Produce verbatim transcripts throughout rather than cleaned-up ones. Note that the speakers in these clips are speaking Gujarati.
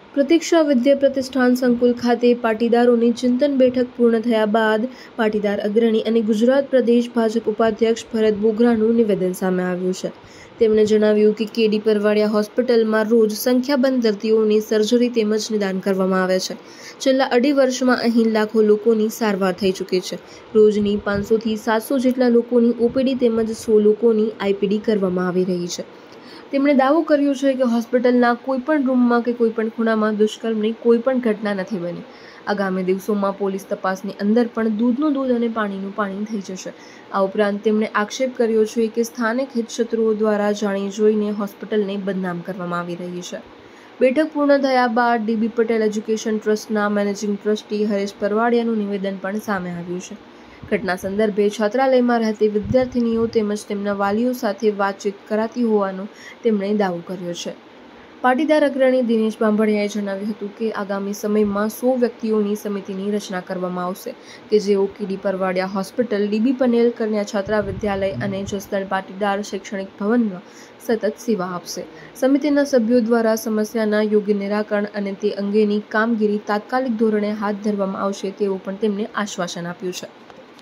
પ્રતીક્ષા વિદ્યા પ્રતિષ્ઠાન સંકુલ ખાતે પાટીદારોની ચિંતન બેઠક પૂર્ણ થયા બાદ પાટીદાર અગ્રણી અને ગુજરાત પ્રદેશ ભાજપ ઉપાધ્યક્ષ ભરત બોઘરાનું નિવેદન સામે આવ્યું છે। તેમણે જણાવ્યું કે કેડી પરવાડિયા હોસ્પિટલમાં રોજ સંખ્યાબંધ દર્દીઓની સર્જરી તેમજ નિદાન કરવામાં આવે છે। છેલ્લા અઢી વર્ષમાં અહીં લાખો લોકોની સારવાર થઈ ચૂકી છે। રોજની પાંચસોથી સાતસો જેટલા લોકોની ઓપીડી તેમજ સો લોકોની આઈપીડી કરવામાં આવી રહી છે। તેમણે દાવો કર્યો છે કે હોસ્પિટલના કોઈપણ રૂમમાં કે કોઈપણ ખૂણામાં દુષ્કર્મની કોઈપણ ઘટના નથી બની। આગામી દિવસોમાં પોલીસ તપાસની અંદર પણ દૂધનું દૂધ અને પાણીનું પાણી થઈ જશે। આ ઉપરાંત તેમણે આક્ષેપ કર્યો છે કે સ્થાનિક હિતશત્રુઓ દ્વારા જાણી જોઈને હોસ્પિટલને બદનામ કરવામાં આવી રહી છે। બેઠક પૂર્ણ થયા બાદ ડીબી પટેલ એજ્યુકેશન ટ્રસ્ટના મેનેજિંગ ટ્રસ્ટી હરેશ પરવાડિયાનું નિવેદન પણ સામે આવ્યું છે। ઘટના સંદર્ભે છાત્રાલયમાં રહેતી વિદ્યાર્થીનીઓ તેમજ તેમના વાલીઓ સાથે વાતચીત કરાતી હોવાનો તેમણે દાવો કર્યો છે। પાટીદાર અગ્રણી દિનેશ બાંભણિયાએ જણાવ્યું હતું કે આગામી સમયમાં સો વ્યક્તિઓની સમિતિની રચના કરવામાં આવશે કે જેઓ KD Parvadiya hospital, DB Patel કન્યા છાત્રા વિદ્યાલય અને જસદણ પાટીદાર શૈક્ષણિક ભવનમાં સતત સેવા આપશે। સમિતિના સભ્યો દ્વારા સમસ્યાના યોગ્ય નિરાકરણ અને તે અંગેની કામગીરી તાત્કાલિક ધોરણે હાથ ધરવામાં આવશે તેવું પણ તેમણે આશ્વાસન આપ્યું છે।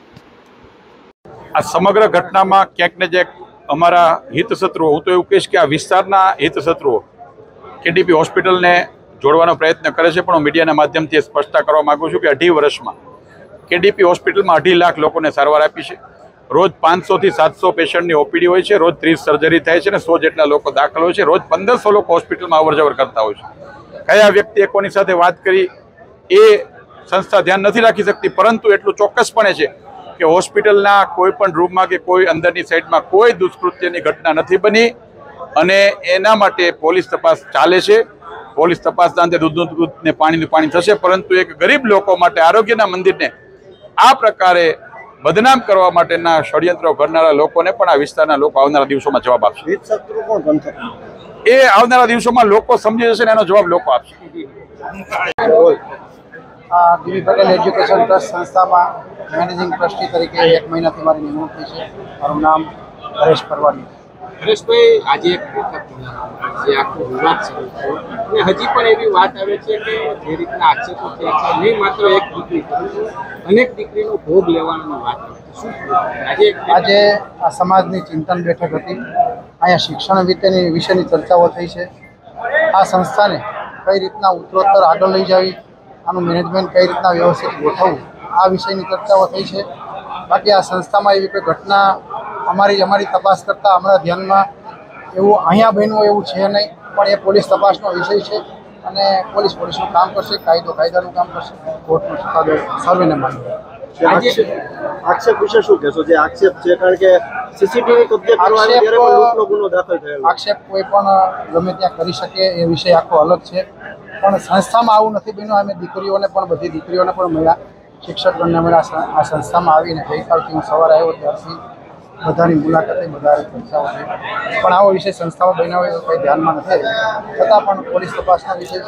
આ સમગ્ર ઘટનામાં ક્યાંક ને ક્યાંક અમારા હિતશત્રુઓ, હું તો એવું કહીશ કે આ વિસ્તારના હિતશત્રુઓ કેડીપી હોસ્પિટલને જોડવાનો પ્રયત્ન કરે છે, પણ હું મીડિયાના માધ્યમથી સ્પષ્ટતા કરવા માગું છું કે અઢી વર્ષમાં કેડીપી હોસ્પિટલમાં અઢી લાખ લોકોને સારવાર આપી છે। રોજ પાંચસોથી સાતસો પેશન્ટની ઓપીડી હોય છે, રોજ ત્રીસ સર્જરી થાય છે અને સો જેટલા લોકો દાખલ હોય છે। રોજ પંદરસો લોકો હોસ્પિટલમાં અવર જવર કરતા હોય છે। કયા વ્યક્તિએ કોની સાથે વાત કરી એ સંસ્થા ધ્યાન નથી રાખી શકતી, પરંતુ એટલું ચોક્કસપણે છે કે હોસ્પિટલના કોઈ પણ રૂમમાં કે કોઈ અંદરની સાઈડમાં કોઈ દુષ્કૃત્યની ઘટના નથી બની અને એના માટે પોલીસ તપાસ ચાલે છે। પોલીસ તપાસના અંતે દૂધનું દૂધ ને પાણીનું પાણી થશે, પરંતુ એક ગરીબ લોકો માટે આરોગ્યના મંદિરને આ પ્રકારે બદનામ કરવા માટેના ષડયંત્રો કરનારા લોકોને પણ આ વિસ્તારના લોકો આવનારા દિવસોમાં જવાબ આપશે। એ આવનારા દિવસોમાં લોકો સમજી જશે ને એનો જવાબ લોકો આપશે। ડીબી પટેલ એજ્યુકેશન ટ્રસ્ટ સંસ્થામાં મેનેજિંગ ટ્રસ્ટી તરીકે એક મહિનાથી મારી નિમણૂક થઈ છે। મારું નામ હરેશ પરવાડિયા। હરેશભાઈ, આજે એક બેઠક જે આખો વિવાદ શરૂ થયો અને હજી પણ એવી વાત આવે છે કે જે રીતના આક્ષેપો થયા છે, નહીં માત્ર એક દીકરી પરંતુ અનેક દીકરીનો ભોગ લેવાની વાત આવે છે। શું આજે આજે આ સમાજની ચિંતન બેઠક હતી। અહીંયા શિક્ષણ વિશેની વિશેની ચર્ચાઓ થઈ છે। આ સંસ્થાને કઈ રીતના ઉત્તરોત્તર આગળ લઈ જવી, આનું મેનેજમેન્ટ કઈ રીતના વ્યવસ્થિત ગોઠવવું, આ વિષયની ચર્ચાઓ થઈ છે। બાકી આ સંસ્થામાં એવી કોઈ ઘટના અમારી અમારી તપાસ કરતાં અમારા ધ્યાનમાં એવું અહીંયા બન્યું એવું છે નહીં, પણ એ પોલીસ તપાસનો વિષય છે અને પોલીસ પોલીસનું કામ કરશે, કાયદો કાયદાનું કામ કરશે, કોર્ટનો ચુકાદો સર્વેને માનશે। આક્ષેપ વિશે શું કહેશો? જે આક્ષેપ છે, કારણ કે સીસીટીવી કબજે કરવાનો ત્યારે પણ લૂંટનો ગુનો દાખલ થયેલો। આક્ષેપ કોઈ પણ ગમે ત્યાં કરી શકે, એ વિષય આખો અલગ છે, પણ સંસ્થામાં આવું નથી બન્યું। અમે દીકરીઓને પણ બધી દીકરીઓને પણ મળ્યા, શિક્ષકોને મળ્યા। આ સંસ્થામાં આવીને ગઈકાલથી હું સવારે આવ્યો ત્યારથી બધાની મુલાકાતે બધા ચર્ચાઓ થઈ, પણ આવો વિષય સંસ્થામાં બન્યા હોય કંઈ ધ્યાનમાં નથી, છતાં પણ પોલીસ તપાસના વિષય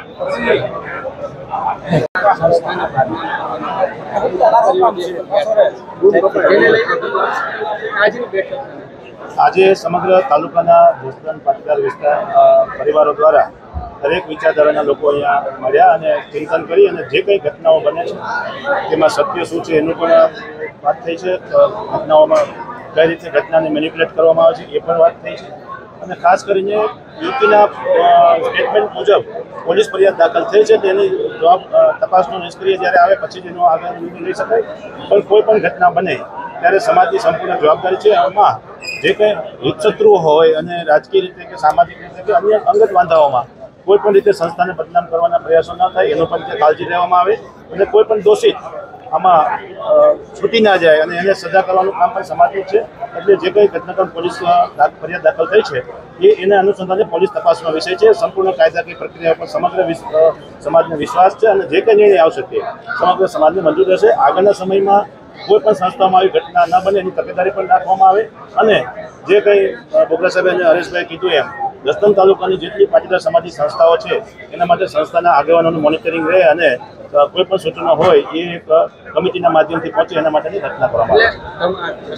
આજે સમગ્ર તાલુકાના જસદણ પાટીદાર વિસ્તાર પરિવારો દ્વારા દરેક વિચારધારાના લોકો અહીંયા મળ્યા અને ચિંતન કરી અને જે કંઈ ઘટનાઓ બને છે તેમાં સત્ય શું છે એનું પણ વાત થઈ છે। ઘટનાઓમાં કઈ રીતે ઘટનાને મેનિપ્યુલેટ કરવામાં આવે છે એ પણ વાત થઈ છે અને ખાસ કરીને યુપીના સ્ટેટમેન્ટ મુજબ પોલીસ ફરિયાદ દાખલ થઈ છે, તેની જવાબ તપાસનો નિષ્ક્રિય જ્યારે આવે પછી તેનો આગળ નિર્ણય લઈ શકાય। પણ કોઈ પણ ઘટના બને ત્યારે સમાજની સંપૂર્ણ જવાબદારી છે। આમાં જે કંઈ હિતશત્રુઓ હોય અને રાજકીય રીતે કે સામાજિક રીતે કે અન્ય અંગત વાંધાઓમાં કોઈ પણ રીતે સંસ્થાને બદનામ કરવાના પ્રયાસો ન થાય એનો પણ કાળજી લેવામાં આવે અને કોઈ પણ દોષિત આમાં છૂટી ના જાય અને એને સજા કરવાનું કામ પણ સમાજનું છે। એટલે જે કંઈ ઘટનાક્રમ પોલીસ ફરિયાદ દાખલ થઈ છે એ એના અનુસંધાને પોલીસ તપાસનો વિષય છે। સંપૂર્ણ કાયદાકીય પ્રક્રિયા પર સમગ્ર સમાજને વિશ્વાસ છે અને જે કંઈ નિર્ણય આવશે તે સમગ્ર સમાજને મંજૂર રહેશે। આગળના સમયમાં કોઈ પણ સંસ્થામાં આવી ઘટના ન બને એની તકેદારી પણ રાખવામાં આવે અને જે કંઈ બોગરા સાહેબે અને હરેશભાઈ કીધું એમ જસદણ તાલુકાની જેટલી પાટીદાર સમાજની સંસ્થાઓ છે એના માટે સંસ્થાના આગેવાનોનું મોનિટરિંગ રહે અને કોઈ પણ સૂચનો હોય એ એક કમિટીના માધ્યમથી પહોંચે એના માટેની રચના કરવામાં આવે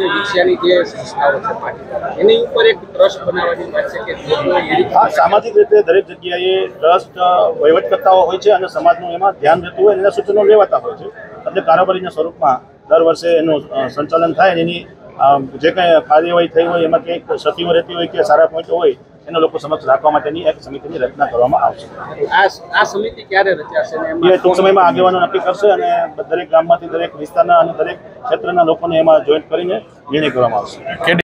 છે. હા, સામાજિક રીતે દરેક જગ્યાએ ટ્રસ્ટ વહીવટકર્તાઓ હોય છે અને સમાજનું એમાં ધ્યાન રહેતું હોય એના સૂચનો લેવાતા હોય છે. એટલે કારોબારીના સ્વરૂપમાં દર વર્ષે એનું સંચાલન થાય અને એની જે કંઈ કાર્યવાહી થઈ હોય એમાં કંઈક ક્ષતિઓ રહેતી હોય કે સારા પોઈન્ટ હોય એના લોકો સમક્ષ રાખવા માટેની એક સમિતિની રચના કરવામાં આવશે. આ સમિતિ ક્યારે રચાશે? એ ટૂંક સમયમાં આગેવાનો નક્કી કરશે અને દરેક ગામમાંથી દરેક વિસ્તારના અને દરેક ક્ષેત્રના લોકોને એમાં જોઈન્ટ કરીને નિર્ણય કરવામાં આવશે.